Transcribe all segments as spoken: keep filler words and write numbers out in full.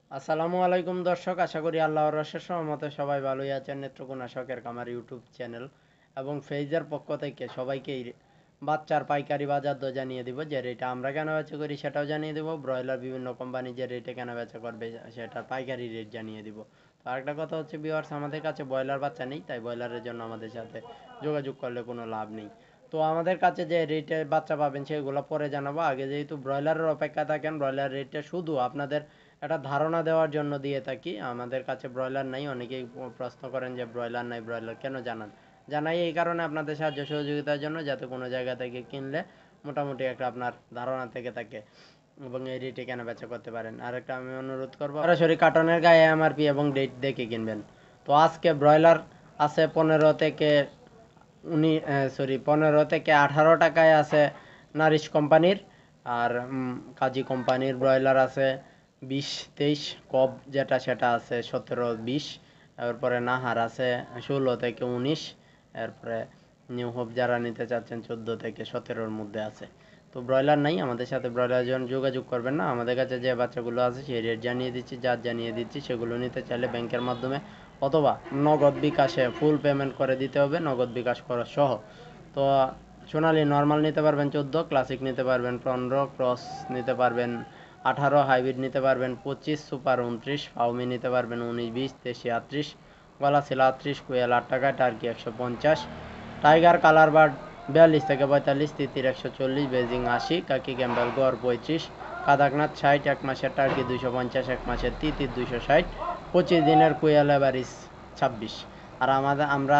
আসসালামু আলাইকুম দর্শক, আশা করি আল্লাহর অশেষ রহমতে সবাই ভালোই আছেন। নেত্রকোনা শখের খামার ইউটিউব চ্যানেল এবং ফেইজের পক্ষ থেকে সবাইকেই বাচ্চার পাইকারি বাজার দর জানিয়ে দিব। যে রেটে আমরা কেনা বেচা করি সেটাও জানিয়ে দিব, ব্রয়লার বিভিন্ন কোম্পানি যে রেটে কেনা বেচা করবে সেটা পাইকারি রেট জানিয়ে দিব। তো আরেকটা কথা হচ্ছে ভিউয়ার্স, আমাদের কাছে ব্রয়লার বাচ্চা নেই, তাই ব্রয়লারের জন্য আমাদের সাথে যোগাযোগ করলে কোনো লাভ নেই। তো আমাদের কাছে যে রেটে বাচ্চা পাবেন সেগুলো পরে জানাবো। আগে যেহেতু ব্রয়লারের অপেক্ষা থাকেন, ব্রয়লার রেটটা শুধু আপনাদের একটা ধারণা দেওয়ার জন্য দিয়ে থাকি। আমাদের কাছে ব্রয়লার নাই, অনেকেই প্রশ্ন করেন যে ব্রয়লার নাই, ব্রয়লার কেন জানান। জানাই এই কারণে আপনাদের সাহায্য সহযোগিতার জন্য, যাতে কোনো জায়গা থেকে কিনলে মোটামুটি একটা আপনার ধারণা থেকে থাকে এবং এই রেটে কেনা বেচা করতে পারেন। আর একটা আমি অনুরোধ করবো, সরাসরি কার্টনের গায়ে এমআরপি এবং ডেট দেখে কিনবেন। তো আজকে ব্রয়লার আছে পনেরো থেকে উনি সরি পনেরো থেকে আঠারো টাকায় আছে নারিশ কোম্পানির। আর কাজী কোম্পানির ব্রয়লার আছে বিশ তেইশ, কব যেটা সেটা আছে সতেরো বিশ, এরপরে নাহার আছে ষোলো থেকে উনিশ, এরপরে নিউ হোপ যারা নিতে চাচ্ছেন চোদ্দো থেকে সতেরোর মধ্যে আছে। তো ব্রয়লার নাই, আমাদের সাথে ব্রয়লার জন যোগাযোগ করবেন না। আমাদের কাছে যে বাচ্চাগুলো আছে সেই রেট জানিয়ে দিচ্ছি, যা জানিয়ে দিচ্ছি সেগুলো নিতে চাইলে ব্যাংকের মাধ্যমে অথবা নগদ বিকাশে ফুল পেমেন্ট করে দিতে হবে, নগদ বিকাশ খরচ সহ। তো সোনালি নর্মাল নিতে পারবেন চোদ্দো, ক্লাসিক নিতে পারবেন পনেরো, ক্রস নিতে পারবেন আঠারো, হাইব্রিড নিতে পারবেন পঁচিশ, সুপার উনত্রিশ, ফাউমি নিতে পারবেন উনিশ বিশ, দেশি আটত্রিশ, গলা ছিল আটত্রিশ, কোয়েল আট টাকা, টার্কি একশো পঞ্চাশ, টাইগার কালার বার্ড বিয়াল্লিশ থেকে পঁয়তাল্লিশ, তিতির একশো চল্লিশ, বেজিং আশি, কাকি ক্যাম্বেল গড় পঁয়ত্রিশ, কাদাকনাথ ষাট, এক মাসের টার্কি দুইশো পঞ্চাশ, এক মাসের তিতির দুইশো ষাট, পঁচিশ দিনের কোয়েল এভারিস ছাব্বিশ। আর আমাদের আমরা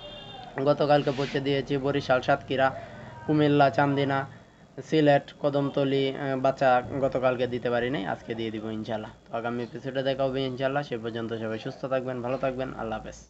গতকালকে পৌঁছে দিয়েছি বরিশাল, সাতক্ষীরা, কুমিল্লা, চান্দিনা, সিলেট, কদমতলি বাচ্চা গতকালকে দিতে পারি নাই, আজকে দিয়ে দিব ইনশাল্লাহ। তো আগামী এপিসোডে দেখা হবে ইনশাল্লাহ। সে পর্যন্ত সবাই সুস্থ থাকবেন, ভালো থাকবেন, আল্লাহ হাফেজ।